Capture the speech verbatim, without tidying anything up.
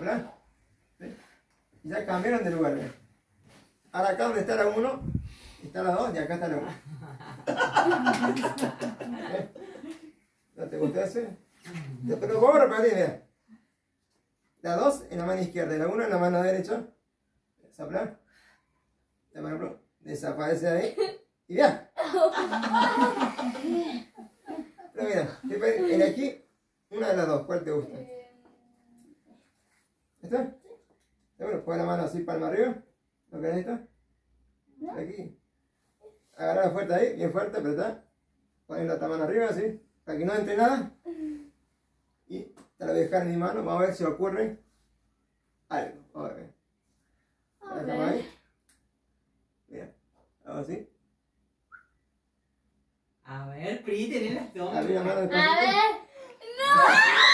Sopla. ¿Sí? Y ya cambiaron de lugar. ¿Ves? Ahora acá donde está la uno, está la dos y acá está la uno. ¿Eh? ¿No te gustó ese? Pero vos repartís, mira. La dos en la mano izquierda y la uno en la mano derecha. Sopla. La mano desaparece ahí. Y ya. Pero mira, en aquí, una de las dos, ¿cuál te gusta? ¿Esta? Bueno, pon la mano así, palma arriba. ¿No querés esta? Aquí. Agarra fuerte ahí, bien fuerte, apretá. Ponen la mano arriba, así, para que no entre nada. Y te la voy a dejar en mi mano, vamos a ver si ocurre algo. Vamos a ver. La dejamos ahí. Mira, hago así. A ver, Pri, tenés las dos. Abrí la mano despacito. A ver. ¡No!